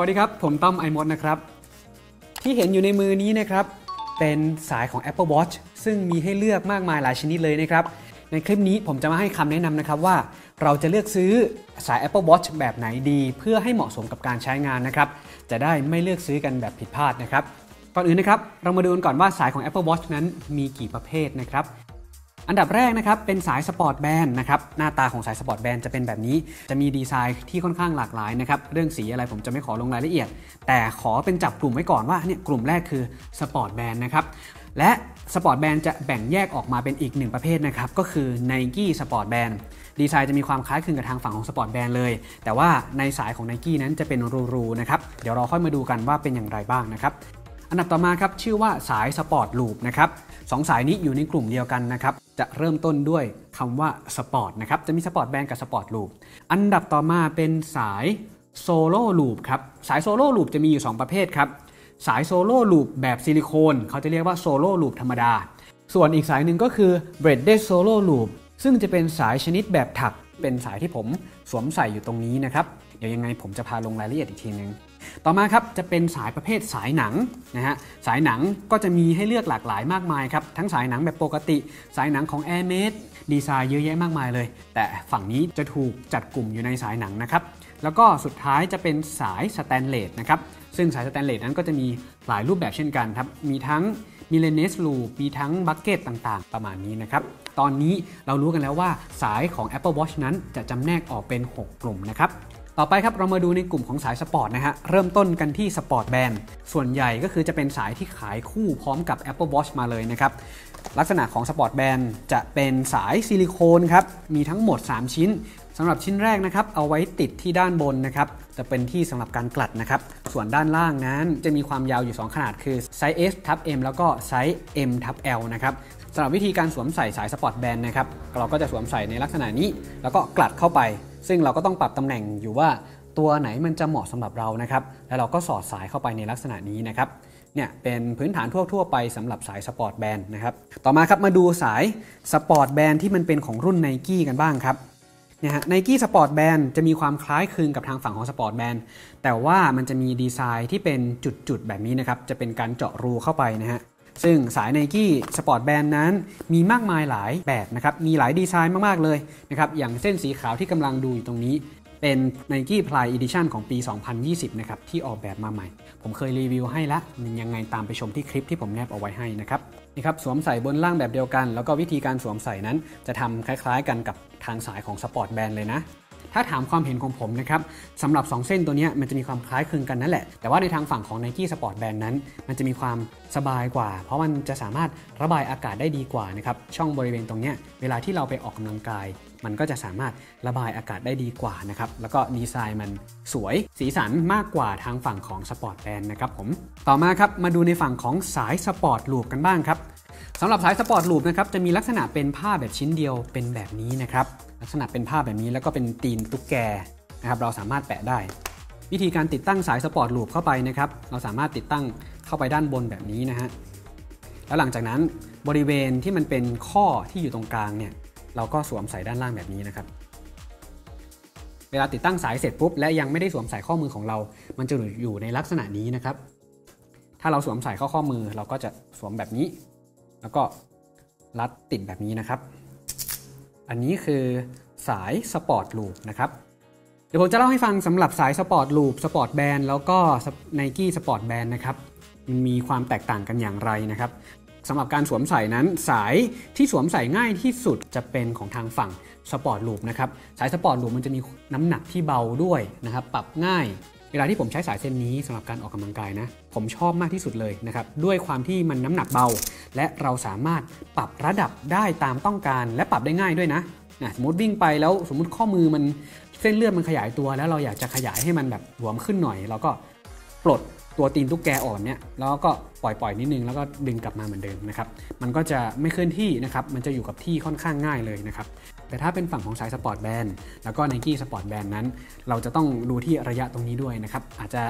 วัสดีครับผมต้อมไอมดนะครับที่เห็นอยู่ในมือนี้นะครับเป็นสายของ Apple Watch ซึ่งมีให้เลือกมากมายหลายชนิดเลยนะครับในคลิปนี้ผมจะมาให้คำแนะนำนะครับว่าเราจะเลือกซื้อสาย Apple Watch แบบไหนดีเพื่อให้เหมาะสมกับการใช้งานนะครับจะได้ไม่เลือกซื้อกันแบบผิดพลาดนะครับก่อนอื่นนะครับเรามาดูกันก่อนว่าสายของ Apple Watch นั้นมีกี่ประเภทนะครับอันดับแรกนะครับเป็นสายสปอร์ตแบนด์นะครับหน้าตาของสายสปอร์ตแบนด์จะเป็นแบบนี้จะมีดีไซน์ที่ค่อนข้างหลากหลายนะครับเรื่องสีอะไรผมจะไม่ขอลงรายละเอียดแต่ขอเป็นจับกลุ่มไว้ก่อนว่าเนี่ยกลุ่มแรกคือสปอร์ตแบนด์นะครับและสปอร์ตแบนด์จะแบ่งแยกออกมาเป็นอีกหนึ่งประเภทนะครับก็คือ Nike Sport Band ดีไซน์จะมีความคล้ายคลึงกับทางฝั่งของสปอร์ตแบนด์เลยแต่ว่าในสายของ Nike นั้นจะเป็นรูๆนะครับเดี๋ยวเราค่อยมาดูกันว่าเป็นอย่างไรบ้างนะครับอันดับต่อมาครับชื่อว่าสายสปอร์ตลูปนะครับสองสายนี้อยู่ในกลุ่มเดียวกันนะครับจะเริ่มต้นด้วยคำว่าสปอร์ตนะครับจะมีสปอร์ตแบนด์กับสปอร์ตลูปอันดับต่อมาเป็นสายโซโล่ลูปครับสายโซโล่ลูปจะมีอยู่2ประเภทครับสายโซโล่ลูปแบบซิลิโคนเขาจะเรียกว่าโซโล่ลูปธรรมดาส่วนอีกสายหนึ่งก็คือ braided solo loop ซึ่งจะเป็นสายชนิดแบบถักเป็นสายที่ผมสวมใส่อยู่ตรงนี้นะครับเดี๋ยวยังไงผมจะพาลงรายละเอียดอีกทีนึงต่อมาครับจะเป็นสายประเภทสายหนังนะฮะสายหนังก็จะมีให้เลือกหลากหลายมากมายครับทั้งสายหนังแบบปกติสายหนังของ Airmade ดีไซน์เยอะแยะมากมายเลยแต่ฝั่งนี้จะถูกจัดกลุ่มอยู่ในสายหนังนะครับแล้วก็สุดท้ายจะเป็นสายสแตนเลสนะครับซึ่งสายสแตนเลสนั้นก็จะมีหลายรูปแบบเช่นกันครับมีทั้งมิเลเนสลูปมีทั้งบัคเก็ตต่างๆประมาณนี้นะครับตอนนี้เรารู้กันแล้วว่าสายของ Apple Watch นั้นจะจำแนกออกเป็น6กลุ่มนะครับต่อไปครับเรามาดูในกลุ่มของสายสปอร์ตนะฮะเริ่มต้นกันที่สปอร์ตแบนด์ส่วนใหญ่ก็คือจะเป็นสายที่ขายคู่พร้อมกับ Apple Watch มาเลยนะครับลักษณะของสปอร์ตแบนด์จะเป็นสายซิลิโคนครับมีทั้งหมด3ชิ้นสำหรับชิ้นแรกนะครับเอาไว้ติดที่ด้านบนนะครับจะเป็นที่สำหรับการกลัดนะครับส่วนด้านล่างนั้นจะมีความยาวอยู่2ขนาดคือไซส์ S ทับ M แล้วก็ไซส์ M ทับ L นะครับสำหรับวิธีการสวมใส่สายสปอร์ตแบนด์นะครับเราก็จะสวมใส่ในลักษณะนี้แล้วก็กลัดเข้าไปซึ่งเราก็ต้องปรับตำแหน่งอยู่ว่าตัวไหนมันจะเหมาะสำหรับเรานะครับแล้วเราก็สอดสายเข้าไปในลักษณะนี้นะครับเนี่ยเป็นพื้นฐานทั่วไปสำหรับสายสปอร์ตแบนด์นะครับต่อมาครับมาดูสายสปอร์ตแบนด์ที่มันเป็นของรุ่น Nike กันบ้างครับเนี่ยฮะ Nike Sport Band จะมีความคล้ายคลึงกับทางฝั่งของ Sport Band แต่ว่ามันจะมีดีไซน์ที่เป็นจุดๆแบบนี้นะครับจะเป็นการเจาะรูเข้าไปนะฮะซึ่งสาย Nike Sport Band นั้นมีมากมายหลายแบบนะครับมีหลายดีไซน์มากๆเลยนะครับอย่างเส้นสีขาวที่กำลังดูอยู่ตรงนี้เป็น Nike Prime Edition ของปี 2020 นะครับที่ออกแบบมาใหม่ผมเคยรีวิวให้ละยังไงตามไปชมที่คลิปที่ผมแนบเอาไว้ให้นะครับนี่ครับสวมใส่บนล่างแบบเดียวกันแล้วก็วิธีการสวมใส่นั้นจะทำคล้ายๆกันกับทางสายของ Sport Band เลยนะถ้าถามความเห็นของผมนะครับสำหรับ2เส้นตัวนี้มันจะมีความคล้ายคลึงกันนั่นแหละแต่ว่าในทางฝั่งของ Nike Sport Band นั้นมันจะมีความสบายกว่าเพราะมันจะสามารถระบายอากาศได้ดีกว่านะครับช่องบริเวณตรงนี้เวลาที่เราไปออกกำลังกายมันก็จะสามารถระบายอากาศได้ดีกว่านะครับแล้วก็ดีไซน์มันสวยสีสันมากกว่าทางฝั่งของ Sport Band นะครับผมต่อมาครับมาดูในฝั่งของสายสปอร์ตลูปกันบ้างครับสำหรับสายสปอร์ตลูปนะครับจะมีลักษณะเป็นผ้าแบบชิ้นเดียวเป็นแบบนี้นะครับลักษณะเป็นผ้าแบบนี้แล้วก็เป็นตีนตุ๊กแกนะครับเราสามารถแปะได้วิธีการติดตั้งสายสปอร์ตลูปเข้าไปนะครับเราสามารถติดตั้งเข้าไปด้านบนแบบนี้นะฮะแล้วหลังจากนั้นบริเวณที่มันเป็นข้อที่อยู่ตรงกลางเนี่ยเราก็สวมใส่ด้านล่างแบบนี้นะครับเวลาติดตั้งสายเสร็จปุ๊บและยังไม่ได้สวมใส่ข้อมือของเรามันจะอยู่ในลักษณะนี้นะครับถ้าเราสวมใส่เข้าข้อมือเราก็จะสวมแบบนี้แล้วก็รัดติดแบบนี้นะครับอันนี้คือสายสปอร์ตลูปนะครับเดี๋ยวผมจะเล่าให้ฟังสำหรับสายสปอร์ตลูปสปอร์ตแบนด์แล้วก็ Nike Sport Band นะครับมันมีความแตกต่างกันอย่างไรนะครับสำหรับการสวมใส่นั้นสายที่สวมใส่ง่ายที่สุดจะเป็นของทางฝั่งสปอร์ตลูปนะครับสายสปอร์ตลูปมันจะมีน้ำหนักที่เบาด้วยนะครับปรับง่ายเวลาที่ผมใช้สายเส้นนี้สำหรับการออกกำลังกายนะผมชอบมากที่สุดเลยนะครับด้วยความที่มันน้ำหนักเบาและเราสามารถปรับระดับได้ตามต้องการและปรับได้ง่ายด้วยนะสมมติวิ่งไปแล้วสมมติข้อมือมันเส้นเลือดมันขยายตัวแล้วเราอยากจะขยายให้มันแบบหลวมขึ้นหน่อยเราก็ปลดตัวตีนตุ๊กแกออกเนี่ยแล้วก็ปล่อยนิดนึงแล้วก็ดึงกลับมาเหมือนเดิมนะครับมันก็จะไม่เคลื่อนที่นะครับมันจะอยู่กับที่ค่อนข้างง่ายเลยนะครับแต่ถ้าเป็นฝั่งของสายสปอร์ตแบนด์แล้วก็ Nike Sport Band นั้นเราจะต้องดูที่ระยะตรงนี้ด้วยนะครับอาจจะ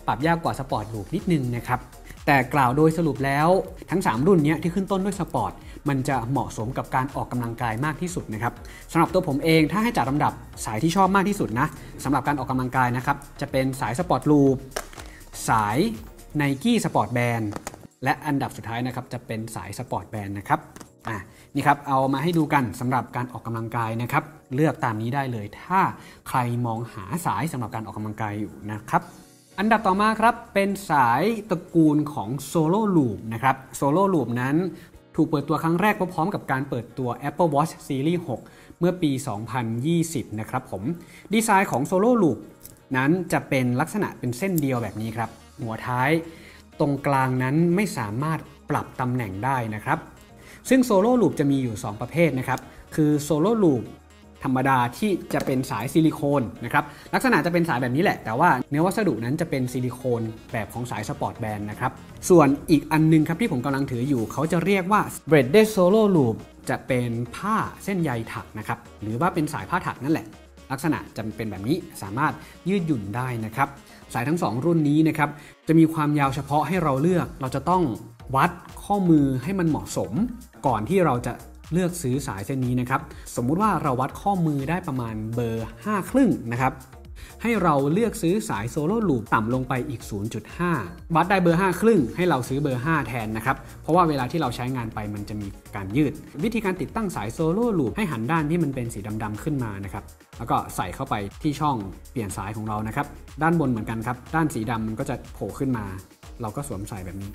ปรับยากกว่าสปอร์ตลูปนิดนึงนะครับแต่กล่าวโดยสรุปแล้วทั้ง3รุ่นนี้ที่ขึ้นต้นด้วยสปอร์ตมันจะเหมาะสมกับการออกกำลังกายมากที่สุดนะครับสำหรับตัวผมเองถ้าให้จัดลำดับสายที่ชอบมากที่สุดนะสำหรับการออกกำลังกายนะครับจะเป็นสายสปอร์ตลูปสาย Nike Sport Band และอันดับสุดท้ายนะครับจะเป็นสายสปอร์ตแบนด์นะครับนี่ครับเอามาให้ดูกันสำหรับการออกกำลังกายนะครับเลือกตามนี้ได้เลยถ้าใครมองหาสายสำหรับการออกกำลังกายอยู่นะครับอันดับต่อมาครับเป็นสายตระกูลของ Solo Loop นะครับ Solo Loop นั้นถูกเปิดตัวครั้งแรกพร้อมกับการเปิดตัว Apple Watch Series 6 เมื่อปี 2020 นะครับผมดีไซน์ของ Solo Loop นั้นจะเป็นลักษณะเป็นเส้นเดียวแบบนี้ครับหัวท้ายตรงกลางนั้นไม่สามารถปรับตำแหน่งได้นะครับซึ่งโซโล่ลูปจะมีอยู่2ประเภทนะครับคือโซโล่ลูปธรรมดาที่จะเป็นสายซิลิโคนนะครับลักษณะจะเป็นสายแบบนี้แหละแต่ว่าเนื้อวัสดุนั้นจะเป็นซิลิโคนแบบของสายสปอร์ตแบนด์นะครับส่วนอีกอันนึงครับที่ผมกำลังถืออยู่เขาจะเรียกว่า braided solo loop จะเป็นผ้าเส้นใยถักนะครับหรือว่าเป็นสายผ้าถักนั่นแหละลักษณะจะเป็นแบบนี้สามารถยืดหยุ่นได้นะครับสายทั้ง2รุ่นนี้นะครับจะมีความยาวเฉพาะให้เราเลือกเราจะต้องวัดข้อมือให้มันเหมาะสมก่อนที่เราจะเลือกซื้อสายเส้นนี้นะครับสมมุติว่าเราวัดข้อมือได้ประมาณเบอร์5 ครึ่งนะครับให้เราเลือกซื้อสายโซโล่ลูปต่ำลงไปอีก 0.5 วัดได้เบอร์5 ครึ่งให้เราซื้อเบอร์5แทนนะครับเพราะว่าเวลาที่เราใช้งานไปมันจะมีการยืดวิธีการติดตั้งสายโซโล่ลูปให้หันด้านที่มันเป็นสีดำๆขึ้นมานะครับแล้วก็ใส่เข้าไปที่ช่องเปลี่ยนสายของเรานะครับด้านบนเหมือนกันครับด้านสีดำมันก็จะโผล่ขึ้นมาเราก็สวมใส่แบบนี้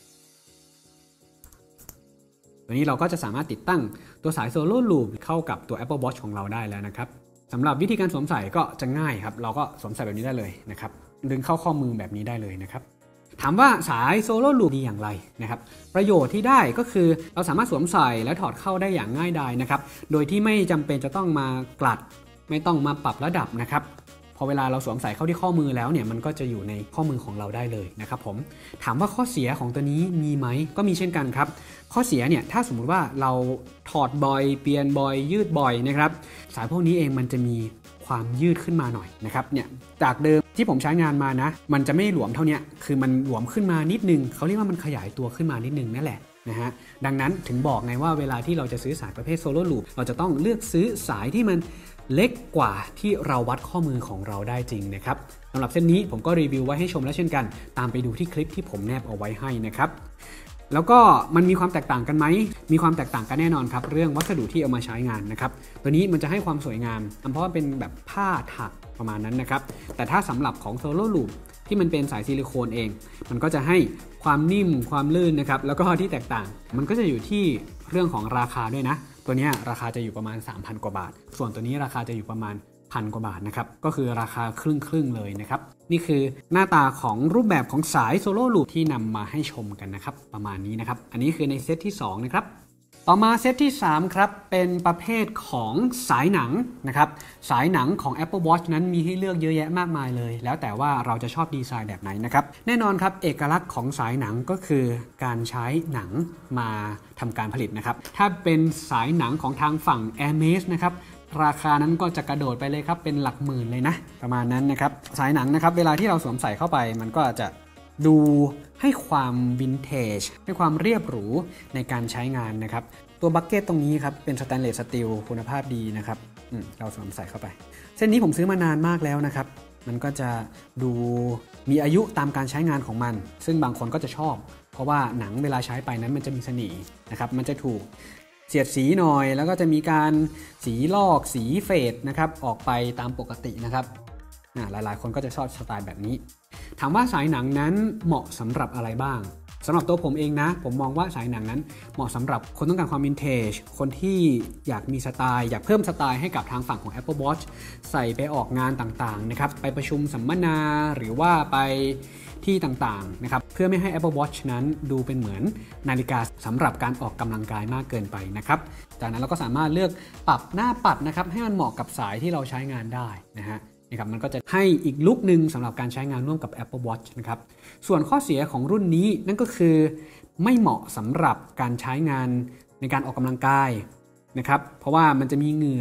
ตัวนี้เราก็จะสามารถติดตั้งตัวสายโซโล่ลูปเข้ากับตัว Apple Watch ของเราได้แล้วนะครับสำหรับวิธีการสวมใส่ก็จะง่ายครับเราก็สวมใส่แบบนี้ได้เลยนะครับดึงเข้าข้อมือแบบนี้ได้เลยนะครับถามว่าสายโซโล่ลูปดีอย่างไรนะครับประโยชน์ที่ได้ก็คือเราสามารถสวมใส่และถอดเข้าได้อย่างง่ายดายนะครับโดยที่ไม่จำเป็นจะต้องมากลัดไม่ต้องมาปรับระดับนะครับพอเวลาเราสวมใส่เข้าที่ข้อมือแล้วเนี่ยมันก็จะอยู่ในข้อมือของเราได้เลยนะครับผมถามว่าข้อเสียของตัวนี้มีไหมก็มีเช่นกันครับข้อเสียเนี่ยถ้าสมมุติว่าเราถอดบ่อยเปลี่ยนบ่อยยืดบ่อยนะครับสายพวกนี้เองมันจะมีความยืดขึ้นมาหน่อยนะครับเนี่ยจากเดิมที่ผมใช้งานมานะมันจะไม่หลวมเท่านี้คือมันหลวมขึ้นมานิดนึงเขาเรียกว่ามันขยายตัวขึ้นมานิดนึงนั่นแหละนะฮะดังนั้นถึงบอกไงว่าเวลาที่เราจะซื้อสายประเภทโซโล่ลูปเราจะต้องเลือกซื้อสายที่มันเล็กกว่าที่เราวัดข้อมือของเราได้จริงนะครับสำหรับเส้นนี้ผมก็รีวิวไว้ให้ชมแล้วเช่นกันตามไปดูที่คลิปที่ผมแนบเอาไว้ให้นะครับแล้วก็มันมีความแตกต่างกันไหมมีความแตกต่างกันแน่นอนครับเรื่องวัสดุที่เอามาใช้งานนะครับตัวนี้มันจะให้ความสวยงามเพราะว่าเป็นแบบผ้าถักประมาณนั้นนะครับแต่ถ้าสำหรับของโซโล่ลูปที่มันเป็นสายซิลิโคนเองมันก็จะให้ความนิ่มความลื่นนะครับแล้วก็ที่แตกต่างมันก็จะอยู่ที่เรื่องของราคาด้วยนะตัวนี้ราคาจะอยู่ประมาณ 3,000 กว่าบาทส่วนตัวนี้ราคาจะอยู่ประมาณ1,000 กว่าบาทนะครับก็คือราคาครึ่งเลยนะครับนี่คือหน้าตาของรูปแบบของสายโซโล่ลูปที่นำมาให้ชมกันนะครับประมาณนี้นะครับอันนี้คือในเซตที่2นะครับต่อมาเซตที่3ครับเป็นประเภทของสายหนังนะครับสายหนังของ Apple Watch นั้นมีให้เลือกเยอะแยะมากมายเลยแล้วแต่ว่าเราจะชอบดีไซน์แบบไหนนะครับแน่นอนครับเอกลักษณ์ของสายหนังก็คือการใช้หนังมาทำการผลิตนะครับถ้าเป็นสายหนังของทางฝั่ง Hermes นะครับราคานั้นก็จะกระโดดไปเลยครับเป็นหลักหมื่นเลยนะประมาณนั้นนะครับสายหนังนะครับเวลาที่เราสวมใส่เข้าไปมันก็จะดูให้ความวินเทจให้ความเรียบหรูในการใช้งานนะครับตัวบัคเก็ตตรงนี้ครับเป็นสแตนเลสสตีลคุณภาพดีนะครับเราสวมใส่เข้าไปเส้นนี้ผมซื้อมานานมากแล้วนะครับมันก็จะดูมีอายุตามการใช้งานของมันซึ่งบางคนก็จะชอบเพราะว่าหนังเวลาใช้ไปนั้นมันจะมีเสน่ห์นะครับมันจะถูกเสียดสีหน่อยแล้วก็จะมีการสีลอกสีเฟดนะครับออกไปตามปกตินะครับหลายคนก็จะชอบสไตล์แบบนี้ถามว่าสายหนังนั้นเหมาะสำหรับอะไรบ้างสำหรับตัวผมเองนะผมมองว่าสายหนังนั้นเหมาะสำหรับคนต้องการความวินเทจคนที่อยากมีสไตล์อยากเพิ่มสไตล์ให้กับทางฝั่งของ Apple Watch ใส่ไปออกงานต่างๆนะครับไปประชุมสัมมนาหรือว่าไปที่ต่างๆนะครับเพื่อไม่ให้ Apple Watch นั้นดูเป็นเหมือนนาฬิกาสำหรับการออกกำลังกายมากเกินไปนะครับจากนั้นเราก็สามารถเลือกปรับหน้าปัดนะครับให้มันเหมาะกับสายที่เราใช้งานได้นะฮะนะครับมันก็จะให้อีกลุคนึงสำหรับการใช้งานร่วมกับ Apple Watch นะครับส่วนข้อเสียของรุ่นนี้นั่นก็คือไม่เหมาะสำหรับการใช้งานในการออกกำลังกายนะครับเพราะว่ามันจะมีเหงื่อ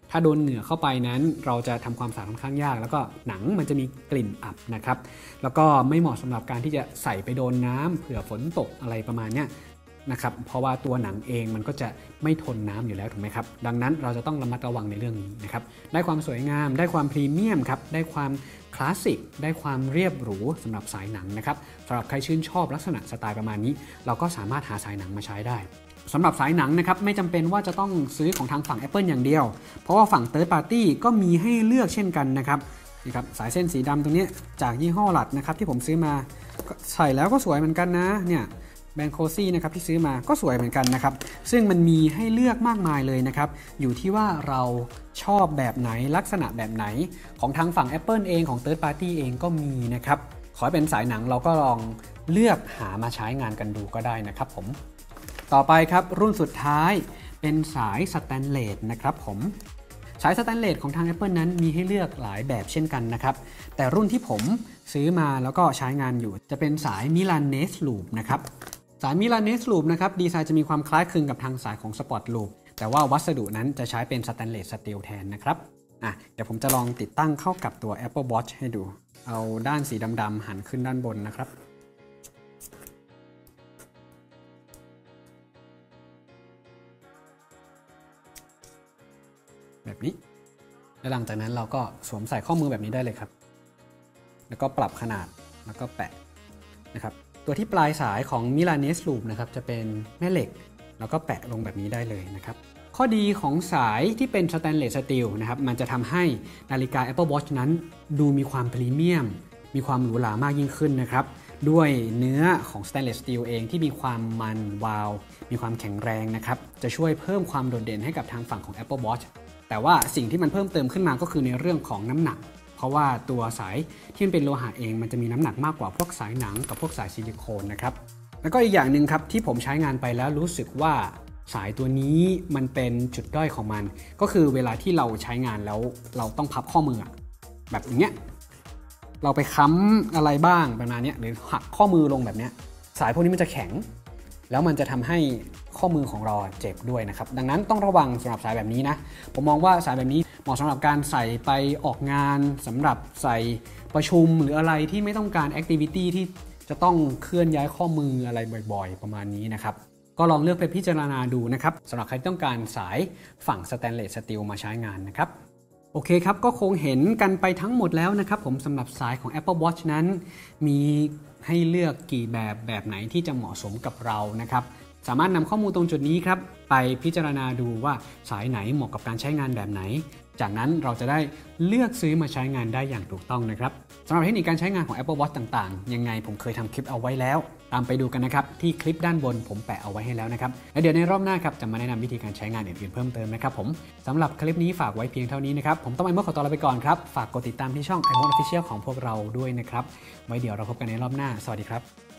ถ้าโดนเหงื่อเข้าไปนั้นเราจะทำความสะอาดค่อนข้างยากแล้วก็หนังมันจะมีกลิ่นอับนะครับแล้วก็ไม่เหมาะสำหรับการที่จะใส่ไปโดนน้ำเผื่อฝนตกอะไรประมาณนี้นะครับเพราะว่าตัวหนังเองมันก็จะไม่ทนน้ำอยู่แล้วถูกไหมครับดังนั้นเราจะต้องระมัดระวังในเรื่องนี้นะครับได้ความสวยงามได้ความพรีเมียมครับได้ความคลาสสิกได้ความเรียบหรูสำหรับสายหนังนะครับสำหรับใครชื่นชอบลักษณะสไตล์ประมาณนี้เราก็สามารถหาสายหนังมาใช้ได้สำหรับสายหนังนะครับไม่จำเป็นว่าจะต้องซื้อของทางฝั่ง Apple อย่างเดียวเพราะว่าฝั่ง Third Party ก็มีให้เลือกเช่นกันนะครับนี่ครับสายเส้นสีดำตรงนี้จากยี่ห้อหลัดนะครับที่ผมซื้อมาใส่แล้วก็สวยเหมือนกันนะเนี่ยแบรนด์โคซี่นะครับที่ซื้อมาก็สวยเหมือนกันนะครับซึ่งมันมีให้เลือกมากมายเลยนะครับอยู่ที่ว่าเราชอบแบบไหนลักษณะแบบไหนของทางฝั่ง Apple เองของ Third Party เองก็มีนะครับขอให้เป็นสายหนังเราก็ลองเลือกหามาใช้งานกันดูก็ได้นะครับผมต่อไปครับรุ่นสุดท้ายเป็นสายสแตนเลสนะครับผมสายสแตนเลสของทาง Apple นั้นมีให้เลือกหลายแบบเช่นกันนะครับแต่รุ่นที่ผมซื้อมาแล้วก็ใช้งานอยู่จะเป็นสาย Milanese Loop นะครับสาย Milanese Loop นะครับดีไซน์จะมีความคล้ายคลึงกับทางสายของ Sport Loop แต่ว่าวัสดุนั้นจะใช้เป็นสแตนเลสสตีลแทนนะครับเดี๋ยวผมจะลองติดตั้งเข้ากับตัว Apple Watch ให้ดูเอาด้านสีดำๆหันขึ้นด้านบนนะครับแบบนี้และหลังจากนั้นเราก็สวมใส่ข้อมือแบบนี้ได้เลยครับแล้วก็ปรับขนาดแล้วก็แปะนะครับตัวที่ปลายสายของ Milanese Loop นะครับจะเป็นแม่เหล็กแล้วก็แปะลงแบบนี้ได้เลยนะครับข้อดีของสายที่เป็นสแตนเลสสตีลนะครับมันจะทำให้นาฬิกา Apple Watch นั้นดูมีความพรีเมียมมีความหรูหรามากยิ่งขึ้นนะครับด้วยเนื้อของสแตนเลสสตีลเองที่มีความมันวาวมีความแข็งแรงนะครับจะช่วยเพิ่มความโดดเด่นให้กับทางฝั่งของ Apple Watchแต่ว่าสิ่งที่มันเพิ่มเติมขึ้นมาก็คือในเรื่องของน้ำหนักเพราะว่าตัวสายที่มันเป็นโลหะเองมันจะมีน้ำหนักมากกว่าพวกสายหนังกับพวกสายซิลิโคนนะครับแล้วก็อีกอย่างหนึ่งครับที่ผมใช้งานไปแล้วรู้สึกว่าสายตัวนี้มันเป็นจุดด้อยของมันก็คือเวลาที่เราใช้งานแล้วเราต้องพับข้อมือแบบอย่างเงี้ยเราไปค้ำอะไรบ้างประมาณนี้หรือหักข้อมือลงแบบเนี้ยสายพวกนี้มันจะแข็งแล้วมันจะทำให้ข้อมือของเราเจ็บด้วยนะครับดังนั้นต้องระวังสำหรับสายแบบนี้นะผมมองว่าสายแบบนี้เหมาะสำหรับการใส่ไปออกงานสำหรับใส่ประชุมหรืออะไรที่ไม่ต้องการแอคทิวิตี้ที่จะต้องเคลื่อนย้ายข้อมืออะไรบ่อยๆประมาณนี้นะครับก็ลองเลือกไปพิจารณาดูนะครับสำหรับใครที่ต้องการสายฝั่งสแตนเลสสตีลมาใช้งานนะครับโอเคครับก็คงเห็นกันไปทั้งหมดแล้วนะครับผมสำหรับสายของ Apple Watch นั้นมีให้เลือกกี่แบบไหนที่จะเหมาะสมกับเรานะครับสามารถนำข้อมูลตรงจุดนี้ครับไปพิจารณาดูว่าสายไหนเหมาะกับการใช้งานแบบไหนจากนั้นเราจะได้เลือกซื้อมาใช้งานได้อย่างถูกต้องนะครับสำหรับเทคนิคการใช้งานของ Apple Watch ต่างๆยังไงผมเคยทำคลิปเอาไว้แล้วตามไปดูกันนะครับที่คลิปด้านบนผมแปะเอาไว้ให้แล้วนะครับและเดี๋ยวในรอบหน้าครับจะมาแนะนำวิธีการใช้งานอื่นๆเพิ่มเติมนะครับผมสำหรับคลิปนี้ฝากไว้เพียงเท่านี้นะครับผมต้องขอตัวลาไปก่อนครับฝากกดติดตามที่ช่อง iMode Official ของพวกเราด้วยนะครับไว้เดี๋ยวเราพบกันในรอบหน้าสวัสดีครับ